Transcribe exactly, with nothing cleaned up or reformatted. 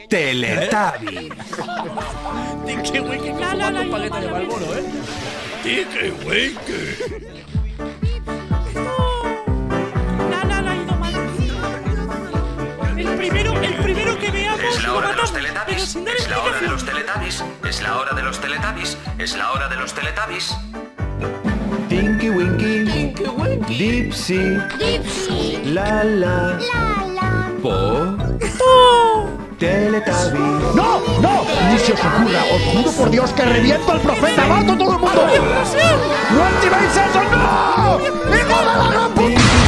Teletubby. Tiki Wiki fumando un paquete de Marlboro, ¿eh? Tiki Wiki. La la la ha ido mal. El primero, el primero que veamos. Es la hora de los pero Teletubbies. sin dar Es la hora de los explicación. Teletubbies. Es la hora de los Teletubbies. Es la hora de los Teletubbies. Tinky Winky. Tiki Wiki. Dipsy. Dipsy. La la. La la. Po. Teletubby. ¡No! ¡No! ¡Ni se os ocurra! ¡Os juro por Dios que reviento al profeta! ¡Mato a todo el mundo! ¡No activéis eso! ¡No! ¡Hijo de la gran puta!